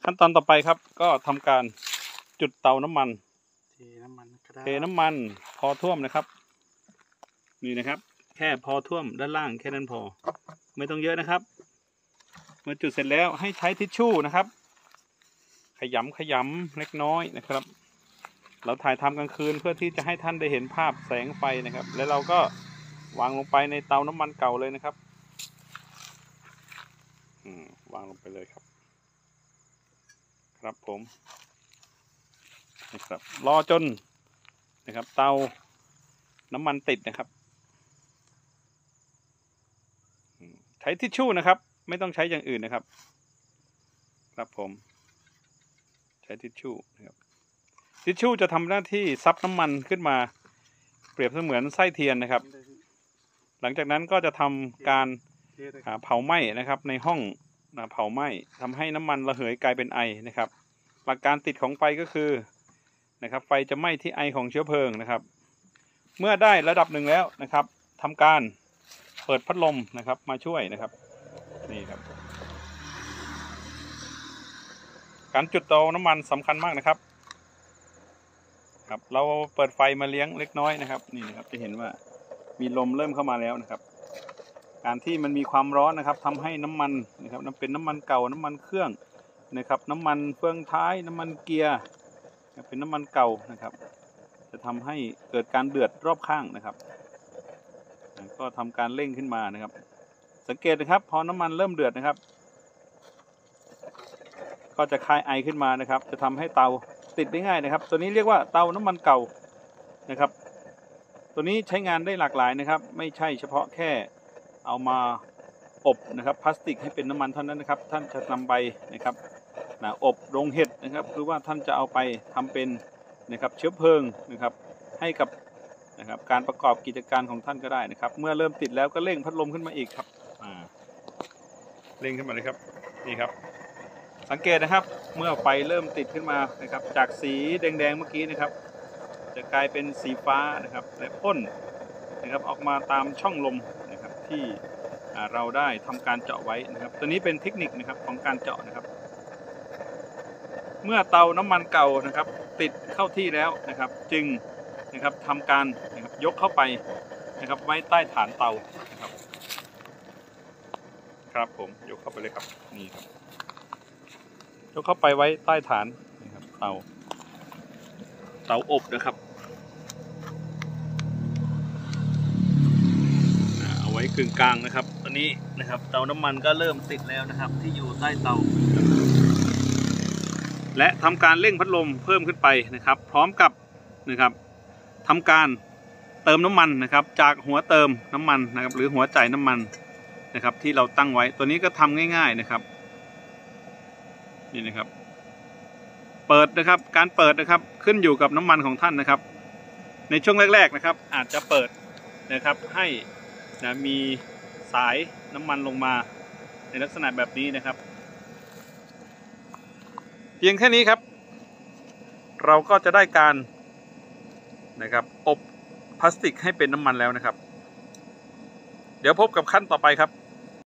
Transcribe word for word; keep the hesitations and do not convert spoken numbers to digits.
ขั้นตอนต่อไปครับก็ทำการจุดเตาน้ำมันเทน้ำมันครับเทน้ำมันพอท่วมนะครับนี่นะครับแค่พอท่วมด้านล่างแค่นั้นพอไม่ต้องเยอะนะครับเมื่อจุดเสร็จแล้วให้ใช้ทิชชู่นะครับขยำขยำเล็กน้อยนะครับเราถ่ายทำกลางคืนเพื่อที่จะให้ท่านได้เห็นภาพแสงไฟนะครับแล้วเราก็วางลงไปในเตาน้ำมันเก่าเลยนะครับอืมวางลงไปเลยครับครับผมนะครับรอจนนะครับเตาน้ำมันติดนะครับใช้ทิชชู่นะครับไม่ต้องใช้อย่างอื่นนะครับครับผมใช้ทิชชู่นะครับทิชชู่จะทำหน้าที่ซับน้ำมันขึ้นมาเปรียบเสมือนไส้เทียนนะครับหลังจากนั้นก็จะทำการเผาไหม้นะครับในห้องเผาไหม้ทำให้น้ำมันระเหยกลายเป็นไอนะครับหลักการติดของไฟก็คือนะครับไฟจะไหม้ที่ไอของเชื้อเพลิงนะครับเมื่อได้ระดับหนึ่งแล้วนะครับทำการเปิดพัดลมนะครับมาช่วยนะครับนี่ครับการจุดเตาน้ำมันสำคัญมากนะครับครับเราเปิดไฟมาเลี้ยงเล็กน้อยนะครับนี่นะครับจะเห็นว่ามีลมเริ่มเข้ามาแล้วนะครับการที่มันมีความร้อนนะครับทำให้น้ำมันนะครับนั่นเป็นน้ำมันเก่าน้ำมันเครื่องนะครับน้ำมันเฟืองท้ายน้ำมันเกียร์เป็นน้ำมันเก่านะครับจะทำให้เกิดการเดือดรอบข้างนะครับก็ทำการเร่งขึ้นมานะครับสังเกตนะครับพอน้ำมันเริ่มเดือดนะครับก็จะคายไอขึ้นมานะครับจะทำให้เตาติดได้ง่ายนะครับตัวนี้เรียกว่าเตาน้ำมันเก่านะครับตัวนี้ใช้งานได้หลากหลายนะครับไม่ใช่เฉพาะแค่เอามาอบนะครับพลาสติกให้เป็นน้ำมันเท่านั้นนะครับท่านจะนำไปนะครับนะอบโรงเห็ดนะครับหรือว่าท่านจะเอาไปทำเป็นนะครับเชื้อเพลิงนะครับให้กับนะครับการประกอบกิจการของท่านก็ได้นะครับเมื่อเริ่มติดแล้วก็เร่งพัดลมขึ้นมาอีกครับอ่าเร่งขึ้นมาเลยครับนี่ครับสังเกตนะครับเมื่อไฟเริ่มติดขึ้นมานะครับจากสีแดงๆเมื่อกี้นะครับจะกลายเป็นสีฟ้านะครับและพ่นนะครับออกมาตามช่องลมนะครับที่เราได้ทำการเจาะไว้นะครับตัวนี้เป็นเทคนิคนะครับของการเจาะนะครับเมื่อเตาน้ำมันเก่านะครับติดเข้าที่แล้วนะครับจึงนะครับทำการนะครับยกเข้าไปนะครับไว้ใต้ฐานเตานะครับครับผมยกเข้าไปเลยครับนี่ครับยกเข้าไปไว้ใต้ฐานนะครับเตาเตาอบนะครับเอาไว้กึ่งกลางนะครับตอนนี้นะครับเตาน้ำมันก็เริ่มติดแล้วนะครับที่อยู่ใต้เตาและทำการเร่งพัดลมเพิ่มขึ้นไปนะครับพร้อมกับนะครับทำการเติมน้ำมันนะครับจากหัวเติมน้ำมันนะครับหรือหัวจ่ายน้ำมันนะครับที่เราตั้งไว้ตัวนี้ก็ทำง่ายๆนะครับนี่นะครับเปิดนะครับการเปิดนะครับขึ้นอยู่กับน้ำมันของท่านนะครับในช่วงแรกๆนะครับอาจจะเปิดนะครับให้นะมีสายน้ำมันลงมาในลักษณะแบบนี้นะครับเพียงแค่นี้ครับเราก็จะได้การนะครับอบพลาสติกให้เป็นน้ำมันแล้วนะครับเดี๋ยวพบกับขั้นต่อไปครับ